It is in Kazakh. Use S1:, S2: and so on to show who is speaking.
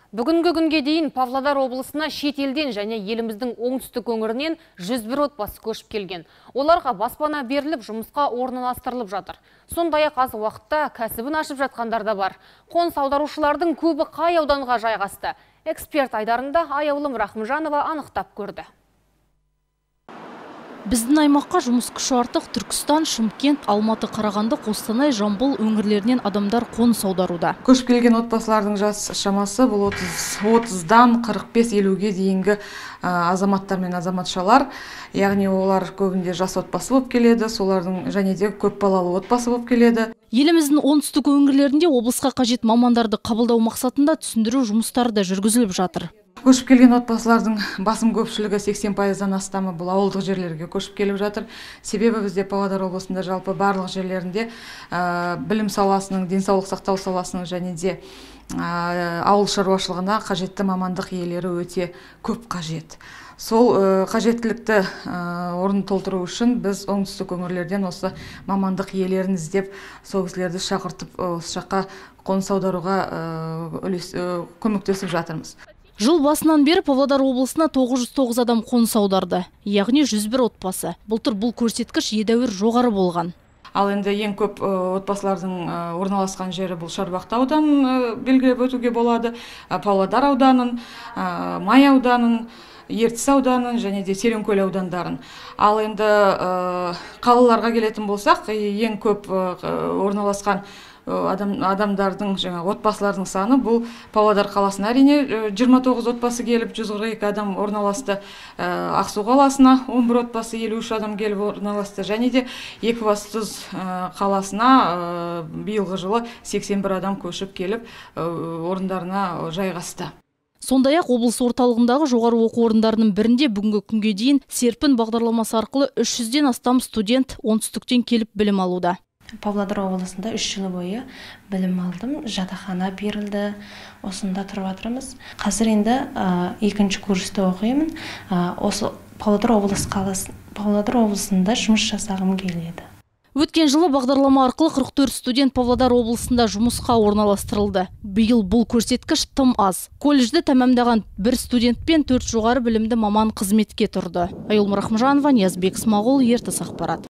S1: Бүгінгі күнге дейін Павлодар облысына шет елден және еліміздің оңтүстік өңірінен 101 отбасы көшіп келген. Оларға баспана беріліп, жұмысқа орналастырылып жатыр. Сондай-ақ аз уақытта кәсібін ашып жатқандар да бар. Қоныс аударушылардың көбі қай ауданға жайғасты? Эксперт айдарында Аяулым Рахымжанова анықтап көрді.
S2: Біздің аймаққа жұмыс күші артық Түркістан, Шымкент, Алматы, Қарағанды, Қостанай, Жамбыл өңірлерінен адамдар қоныс аударуда.
S3: Көшіп келген отбасылардың жас шамасы бұл 30-дан 45-50-ге дейінгі азаматтар мен азаматшалар. Яғни олар көбінде жас отбасы болып келеді, солардың және де көп балалы отбасы болып келеді.
S2: Еліміздің оңтүстік өңірлерінде облысқа қажет мамандарды қабылдау мақсатында түсіндіру жұмыстары да жүргізіліп жатыр.
S3: Көшіп келген отбасылардың басым көпшілігі 80%-дан астамы бұл ауылдық жерлерге көшіп келіп жатыр. Себебі бізде Павлодар облысында жалпы барлық жерлерінде білім саласының, денсаулық сақтау саласының және де ауыл шаруашылығына қажетті мамандық иелері өте көп қажет. Сол қажеттілікті орнын толтыру үшін біз оңтүстік өңірлерден осы мамандық иелерін іздеп, сол кісілерді шақыртып, осы жаққа қоныс аударуға көмектесіп жатырмыз.
S2: Жыл басынан бері Павлодар облысына 909 адам қоныс аударды, яғни 101 отбасы. Былтыр бұл көрсеткіш едәуір жоғары болған.
S3: Ал енді ең көп отбасылардың орналасқан жері бұл Шарбақты ауданын белгілеп өтуге болады, Павлодар ауданын, Май ауданын, Ертіс ауданын және де Тереңкөл аудандарын. Ал енді қалаларға келетін болсақ, ең көп орналасқан адамдардың, отбасылардың саны бұл Павлодар қаласына әрине 29 отбасы келіп, 142 адам орналасты. Ақсу қаласына 11 отбасы, 53 адам келіп орналасты. Және де Екібастұз қаласына биылғы жылы 81 адам көшіп келіп, орындарына жайғасты.
S2: Сондай-ақ облыс орталығындағы жоғары оқу орындарының бірінде бүгінгі күнге дейін серпін бағдарламасы арқылы 300-ден астам студент оңтүстіктен келіп білім алуда.
S4: Павлодар облысында 3 жыл бойы білім алдым, жатақхана берілді, осында тұрып жатырмыз. Қазір енді 2-ші курста оқимын. Осы Павлодар облысында жұмыс жасағым келеді.
S2: Өткен жылы бағдарлама арқылы 44 студент Павлодар облысында жұмысқа орналастырылды. Биыл бұл көрсеткіш тым аз. Колледжді тәмамдаған 1 студент пен 4 жоғары білімді маман қызметке тұрды. Аяулым Рахымжанова, Ниязбек Смағұл, Ертіс ақпарат.